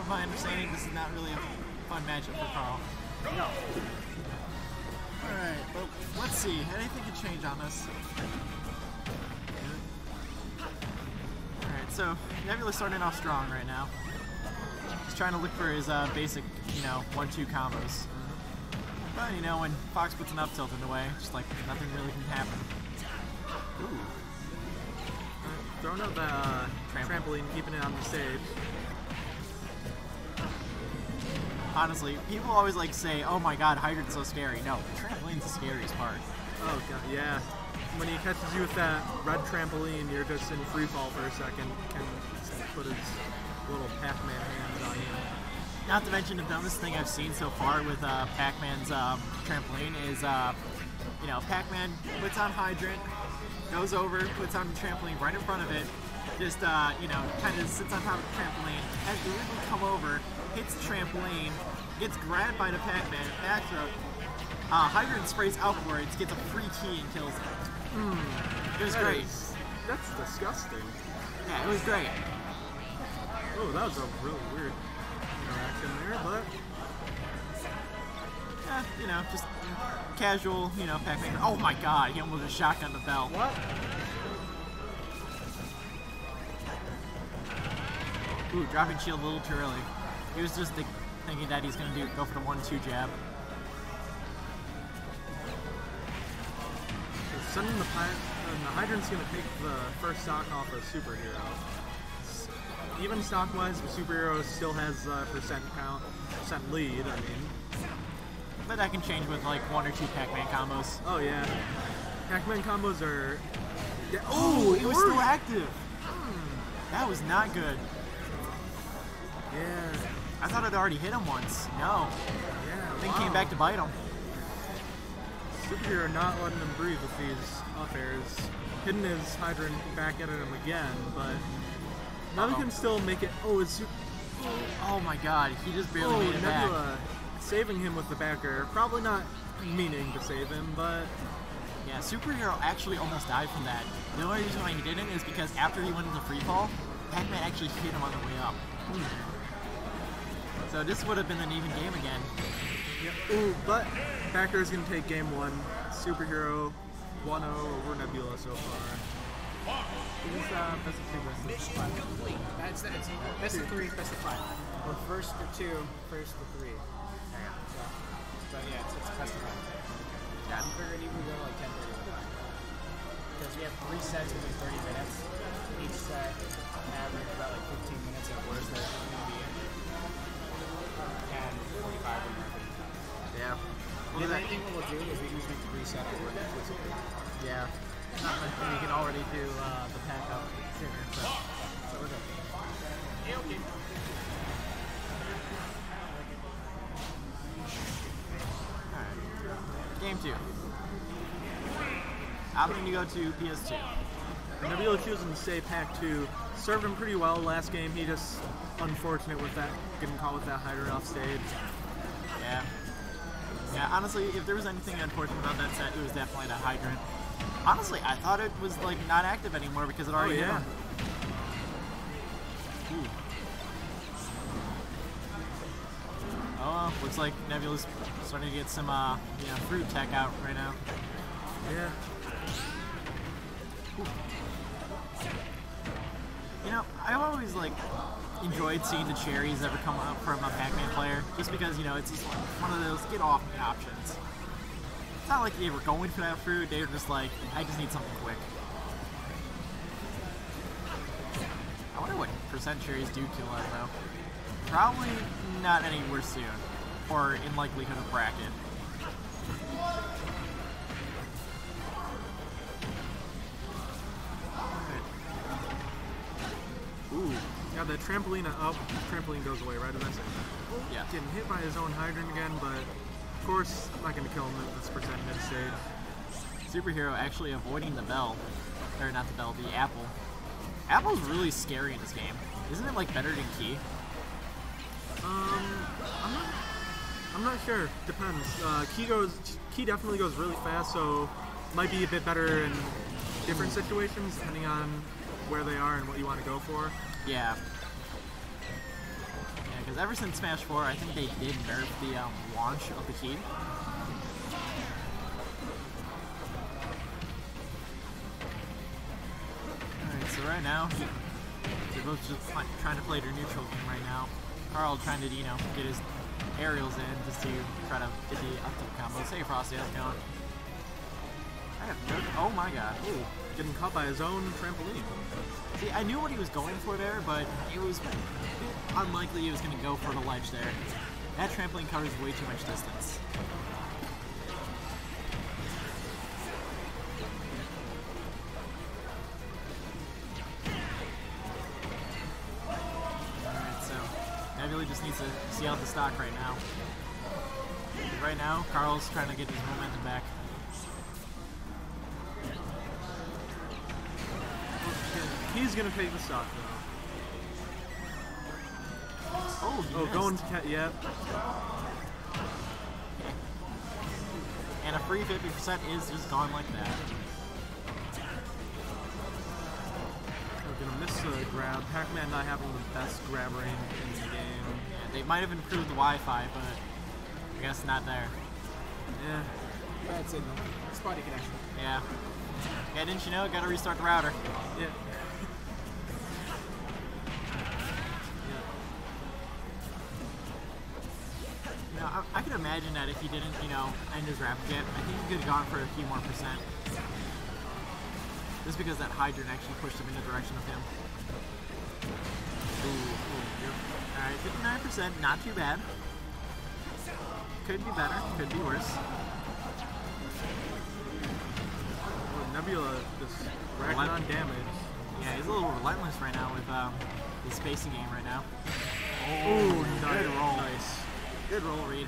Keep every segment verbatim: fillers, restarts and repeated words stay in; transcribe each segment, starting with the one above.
from my understanding, this is not really a fun matchup for Carl. No. Alright, well, let's see. Anything can change on this. Alright, so Nebula's starting off strong right now. He's trying to look for his uh, basic, you know, one two combos. But, you know, when Fox puts an up tilt in the way, just like nothing really can happen. Ooh. Uh, throwing out the uh, trampoline. trampoline, keeping it on the stage. Honestly, people always like say, oh my god, Hydrant's so scary. No, the trampoline's the scariest part. Oh god, yeah. When he catches you with that red trampoline, you're just in free fall for a second. Can put his little Pac-Man hands on you. Not to mention the dumbest thing I've seen so far with uh, Pac-Man's um, trampoline is, uh, you know, Pac-Man puts on Hydrant, goes over, puts on the trampoline right in front of it, just, uh, you know, kind of sits on top of the trampoline, has the Wiggly come over, hits the trampoline, gets grabbed by the Pac-Man, back throw, uh, Hydrant sprays outwards, gets a free key and kills it. Mm, it was that great. Is, that's disgusting. Yeah, it was great. Oh, that was a really weird interaction there, but yeah, you know, just casual, you know, Pac-Man. Oh my god, he almost just shotgunned the bell. What? Ooh, dropping shield a little too early. He was just th thinking that he's gonna do go for the one two jab. So sending the, uh, the Hydrant's gonna take the first stock off a superhero. Even stock-wise, the superhero still has a uh, percent count, percent lead, I mean. But that can change with like one or two Pac-Man combos. Oh yeah. Pac-Man combos are... Yeah. Oh, Oh, it was still active! Hmm. That was not good. Yeah. I thought I'd already hit him once. No. Yeah, Then wow. came back to bite him. Superhero not letting him breathe with these up airs. Hitting his Hydrant back at him again, but... Now he can still make it. Oh, it's. Oh my god, he just barely oh, made it back. Nebula saving him with the backer. Probably not meaning to save him, but. Yeah, Superhero actually almost died from that. The only reason why he didn't is because after he went into free fall, Pac-Man actually hit him on the way up. Mm. So this would have been an even game again. Yeah. Ooh, but backer is going to take game one. Superhero one oh over Nebula so far. Who's uh, best of two, best of five? That's, that's best of three, best of five. Or first to two, first to three. Yeah. So, but yeah, it's, it's best of five. Yeah. I'm figuring even go to like ten thirty. Because we have three sets within thirty minutes. Each set average about like fifteen minutes at worst. There's going to be ten, forty-five, or fifty-five. Yeah. Well, the main thing we'll do is we usually reset our work exclusively. Yeah. Not much, you can already do uh, the pack up sooner, so, so we're good. Yeah, okay. Alright. Game two. I'm going to go to P S two. Nebula choosing to stay pack two. Served him pretty well last game. He just unfortunate with that, getting caught with that Hydrant off stage. Yeah. Yeah, honestly, if there was anything unfortunate about that set, it was definitely that Hydrant. Honestly, I thought it was like not active anymore because it already oh, yeah. hit him. Oh, looks like Nebula's starting to get some uh, you know, fruit tech out right now. Yeah. Ooh. You know, I've always like enjoyed seeing the cherries ever come up from a Pac-Man player, just because, you know, it's just one of those get off me options. It's not like they were going for that fruit, they were just like, I just need something quick. I wonder what percent cherries do kill us though. Probably not anywhere soon, or in likelihood of bracket. Ooh. Yeah, the trampoline up, trampoline goes away right as I say that. Yeah. Getting hit by his own Hydrant again, but of course, I'm not going to kill him at this percent mid-stage. Superhero actually avoiding the bell. Or not the bell, the apple. Apple's really scary in this game. Isn't it like better than Key? Um, I'm not, I'm not sure. Depends. Uh, Key goes, Key definitely goes really fast, so might be a bit better in different situations depending on where they are and what you want to go for. Yeah. Yeah, Because ever since Smash four, I think they did nerf the um, launch of the key. Alright, so right now, they're both just trying to play their neutral game right now. Carl trying to, you know, get his aerials in just to try to get the up tilt combos. Hey Frosty, how's it going? I have no, oh my god. Ooh, getting caught by his own trampoline. See, I knew what he was going for there, but it was unlikely he was going to go for the ledge there. That trampoline covers way too much distance. Alright, so Nebula just needs to see out the stock right now. Right now, Carl's trying to get his momentum back. He's gonna take the stock though. Oh, he Oh, missed. going to cat, yeah. And a free fifty percent is just gone like that. We're gonna miss the grab. Pac-Man not having the best grab range in the game. Yeah, they might have improved the Wi-Fi, but I guess not there. Yeah. Bad signal. Spotty connection. Yeah. Yeah, didn't you know? Gotta restart the router. Yeah. You know, I, I can imagine that if he didn't, you know, end his rapid jet, I think he could have gone for a few more percent. Just because that hydrant actually pushed him in the direction of him. Ooh, ooh, yep. Alright, fifty-nine percent, not too bad. Could be better, could be worse. Well, Nebula just racking Rel- on damage. Yeah, he's a little relentless right now with um, his spacing game right now. Ooh, good roll. Nice. Good roll, Reed.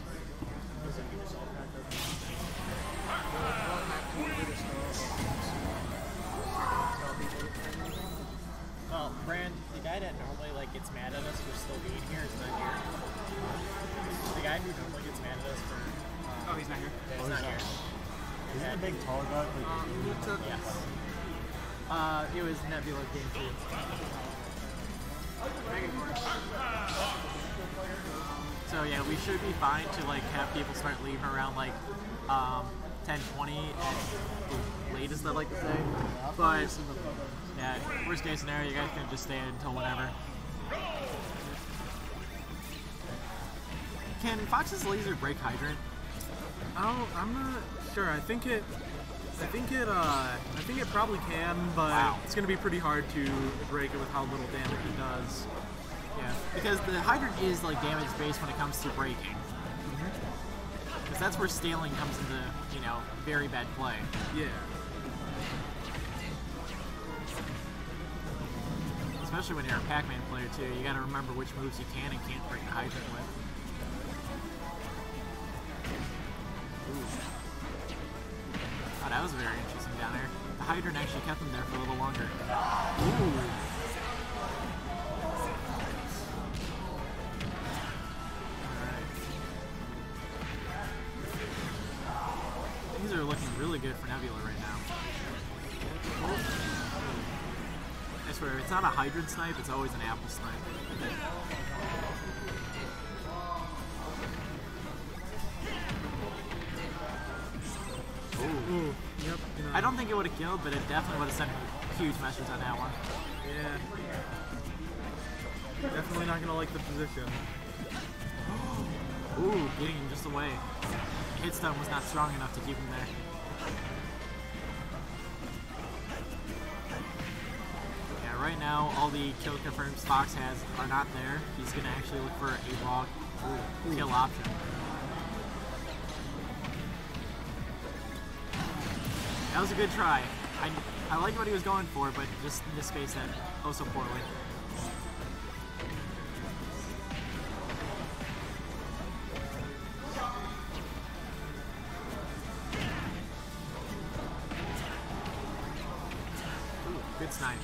Well, Brand, the guy that normally like gets mad at us for still being here is not here. The guy who normally gets mad at us for um, Oh, he's not here. is not here. Is he a big tall guy? Like, Um, he took. Yes. Uh, it was Nebula game two. So yeah, we should be fine to like have people start leaving around like um, ten twenty at the latest, I'd like to say. But yeah, worst case scenario, you guys can just stay until whenever. Can Fox's laser break hydrant? Oh, I'm not sure. I think it. I think it. Uh, I think it probably can, but Wow. it's gonna be pretty hard to break it with how little damage it does. Yeah, because the hydrant is like damage based when it comes to breaking. Because that's where scaling comes into, you know, very bad play. Yeah. Especially when you're a Pac-Man player too, you gotta remember which moves you can and can't break the hydrant with. Oh, that was very interesting down there. The hydrant actually kept him there for a little longer. Ooh. Alright. Things are looking really good for Nebula right now. I swear, it's not a hydrant snipe, it's always an apple snipe. Ooh. Ooh. Yep. You know. I don't think it would have killed, but it definitely would have sent a huge message on that one. Yeah. Definitely not gonna like the position. Ooh, getting him just away. Hit stun was not strong enough to keep him there. Yeah, right now, all the kill confirms Fox has are not there. He's gonna actually look for a raw ooh, kill option. That was a good try. I, I liked what he was going for, but just misspaced that oh so poorly. Ooh, good snipe.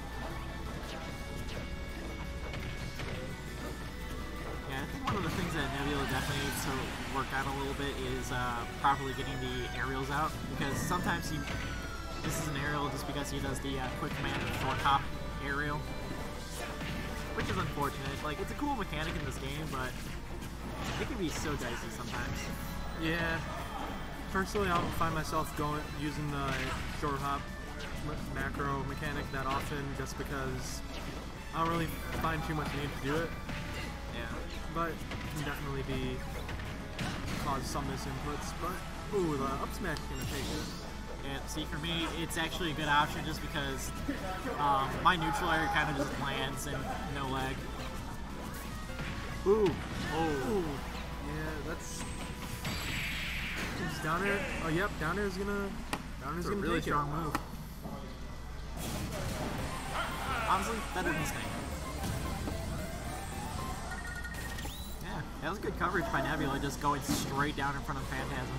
Yeah, I think one of the things that Nebula definitely needs to work out a little bit is uh, properly getting the aerials out, because sometimes he this is an aerial just because he does the uh, quick command of short hop aerial. which is unfortunate. Like, it's a cool mechanic in this game, but it can be so dicey sometimes. Yeah. Personally, I don't find myself going using the short hop m- macro mechanic that often, just because I don't really find too much need to do it. Yeah. But it can definitely be cause some misinputs. But ooh, the up smash is gonna take it. And see, for me, it's actually a good option just because um, my neutral air kind of just lands and no lag. Ooh. Oh. Ooh. Yeah, that's. Is down air? Oh, yep, down air is gonna. Down air's It's a gonna really take strong it. move. Honestly, better than Sting. Yeah, that was good coverage by Nebula, just going straight down in front of Phantasm.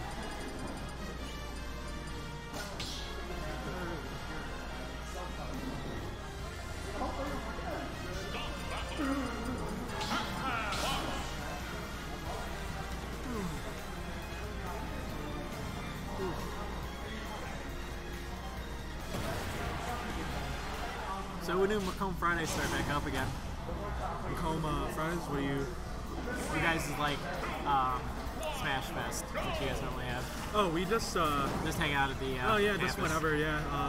So when do Macomb Fridays start back up again? Macomb uh, Fridays, what do you. You guys is like um, Smash Fest, which you guys normally have. Oh, we just. Uh, Just hang out at the uh, oh, yeah, just campus. whenever, yeah. Um,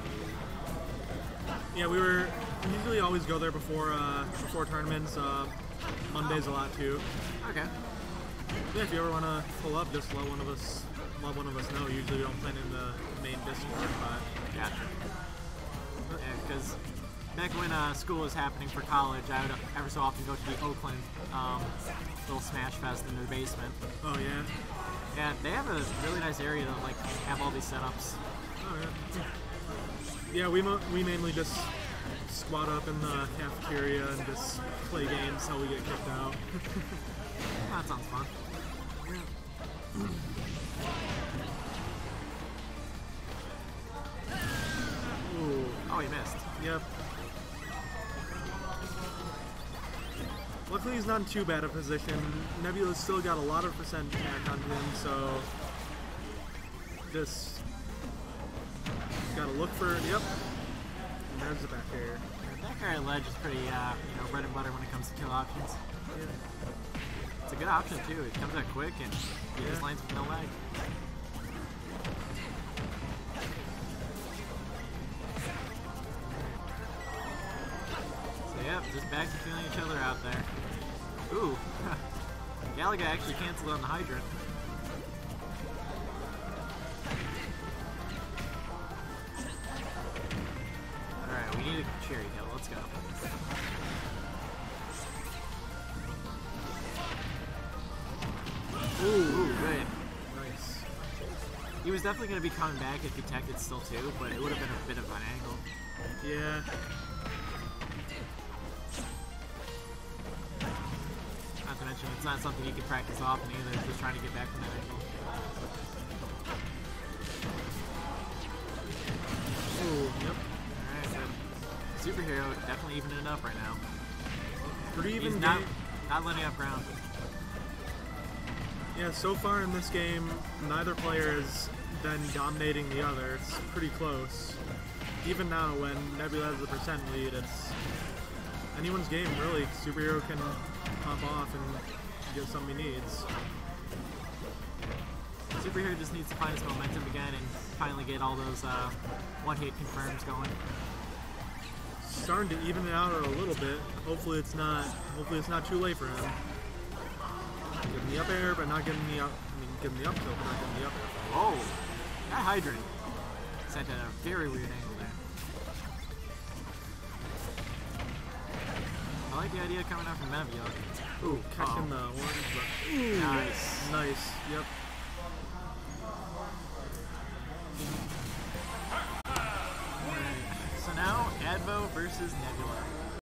yeah, we were. We usually always go there before uh, before tournaments. Uh, Mondays a lot too. Okay. Yeah, if you ever want to pull up, just let one of us let one of us know. Usually we don't plan in the main Discord, but Gotcha. Yeah, because back when uh, school was happening for college, I would ever so often go to the Oakland um, little Smash Fest in their basement. oh yeah, Yeah, they have a really nice area to like have all these setups. oh yeah. Yeah, we mo- we mainly just squat up in the cafeteria and just play games till we get kicked out. That sounds fun. Ooh, Oh, he missed. yep. Luckily, he's not in too bad a position. Nebula's still got a lot of percent attack on him, so just gotta look for it. Yep. And there's the back air. That guy ledge is pretty, uh, you know, bread and butter when it comes to kill options. Yeah. It's a good option too. It comes out quick and he just Yeah. lands with no lag. So yep, just back to feeling each other out there. Ooh, Galaga actually canceled on the hydrant. Alright, we need a cherry hill. Let's go. Ooh, ooh, good. Nice. He was definitely going to be coming back if he teched it still too, but it would have been a bit of an angle. Yeah. Not to mention, it's not something you can practice often either, just trying to get back from that angle. Ooh, yep. Alright, so Superhero definitely evening it up right now. Pretty even He's not, game. not letting up ground. Yeah, so far in this game, neither player has been dominating the other. It's pretty close. Even now, when Nebula has the percent lead, it's anyone's game, really. Superhero can pop off and get something he needs. Superhero just needs to find his momentum again and finally get all those uh, one-hit confirms going. Starting to even it out a little bit. Hopefully it's not. Hopefully it's not too late for him. Getting the up air, but not getting the up. I mean, getting the up tilt, but not getting the up air. Oh, that hydrant sent at a very weird angle there. I like the idea coming out from Nebula. Ooh, catching uh-oh. the orange, but ooh, Nice. nice. Yep. So now, Advo versus Nebula.